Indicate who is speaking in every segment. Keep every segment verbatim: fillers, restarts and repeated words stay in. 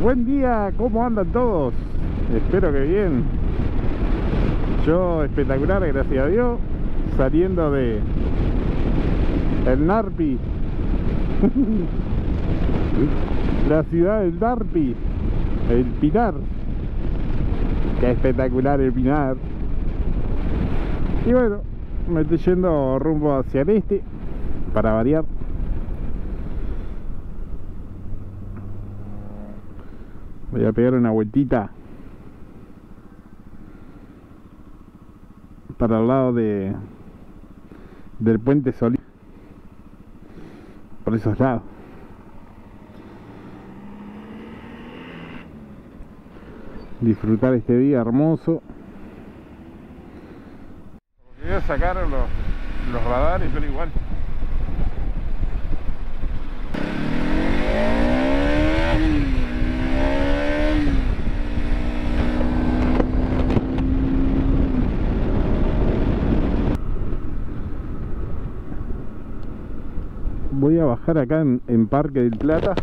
Speaker 1: Buen día, ¿cómo andan todos? Espero que bien. Yo espectacular, gracias a Dios. Saliendo de el Narpi, la ciudad del Narpi, el Pinar. Qué espectacular el Pinar. Y bueno, me estoy yendo rumbo hacia el este, para variar. Voy a pegar una vueltita para el lado de del puente Solís, por esos lados. Disfrutar este día hermoso. Voy a sacar los, los radares, pero igual. Voy a bajar acá en, en Parque del Plata,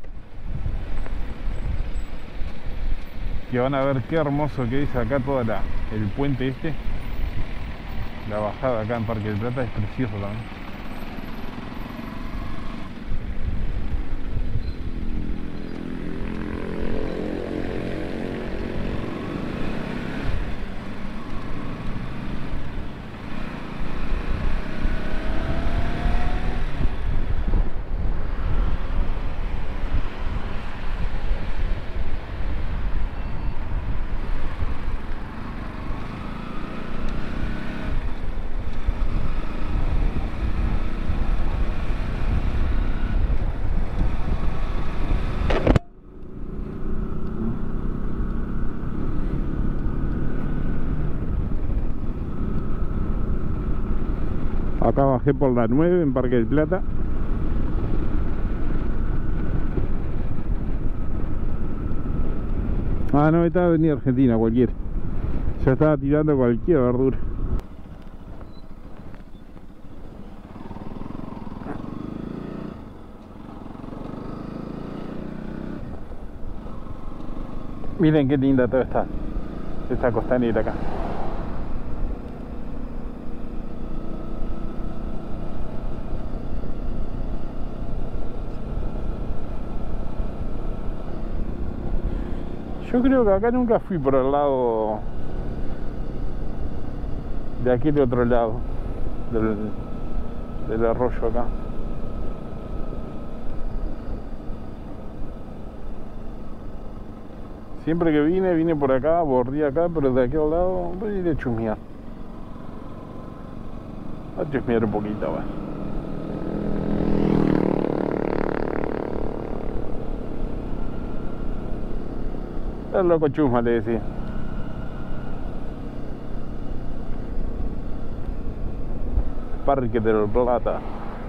Speaker 1: que van a ver qué hermoso que es acá toda la, el puente este. La bajada acá en Parque del Plata es precioso también. Acá bajé por la nueve en Parque del Plata. Ah, no, estaba Avenida Argentina, cualquiera. Ya estaba tirando cualquier verdura. Miren qué linda toda esta, esta costanera acá. Yo creo que acá nunca fui por el lado de aquel otro lado del, del arroyo acá. Siempre que vine, vine por acá, bordé acá, pero de aquel lado voy a ir a chusmear. A chusmear un poquito, bueno. El loco chusma, le decía. Parque del Plata.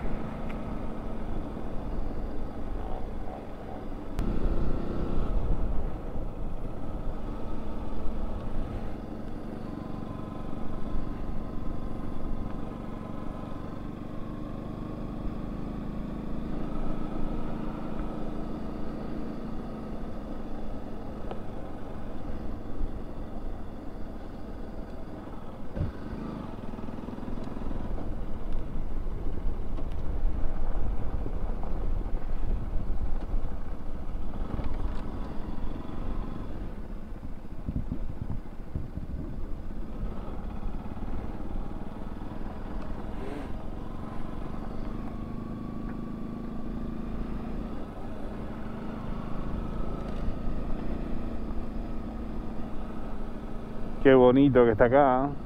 Speaker 1: Qué bonito que está acá, ¿eh?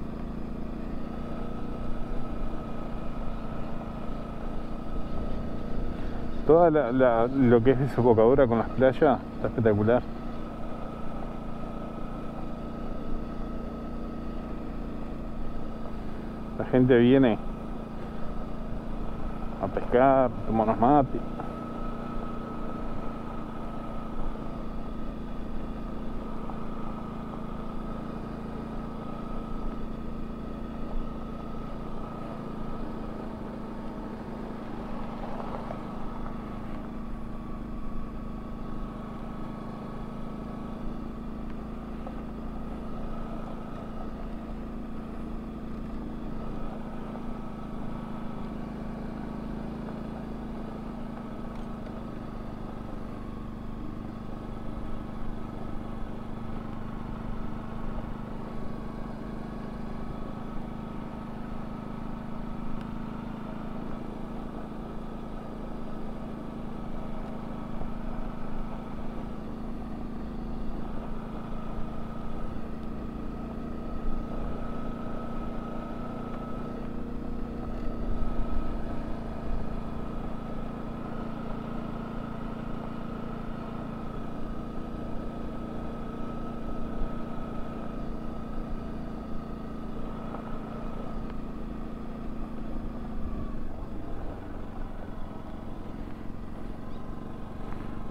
Speaker 1: Toda la, la, lo que es desembocadura con las playas está espectacular. La gente viene a pescar, tomar unos mates.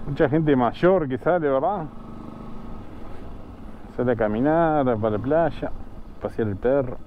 Speaker 1: Mucha gente mayor que sale, ¿verdad? Sale a caminar, para la playa, pasear el perro.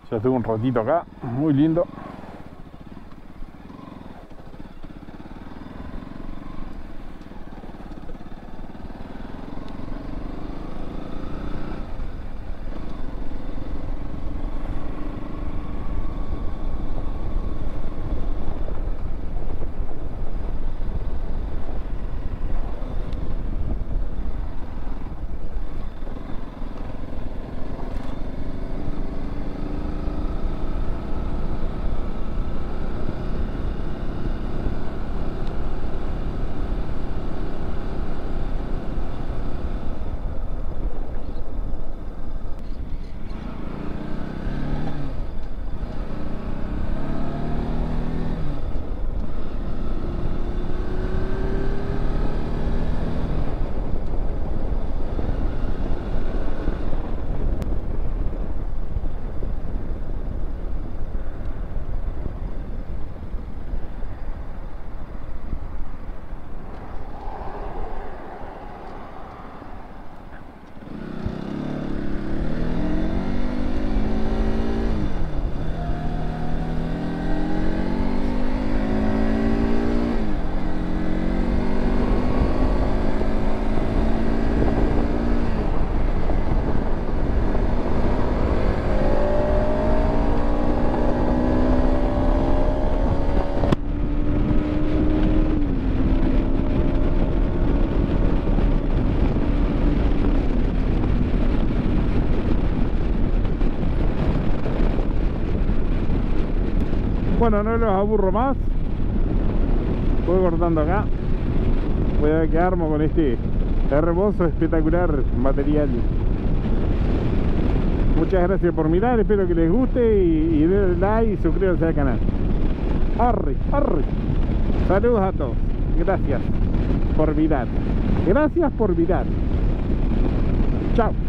Speaker 1: Ya estuve un ratito acá, muy lindo. Bueno, no los aburro más. Voy cortando acá. Voy a ver qué armo con este hermoso, espectacular material. Muchas gracias por mirar, espero que les guste y, y denle like y suscríbanse al canal. Arre, arre. Saludos a todos. Gracias por mirar. Gracias por mirar. Chao.